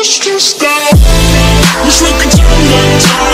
stressed out. Wish we could turn back time.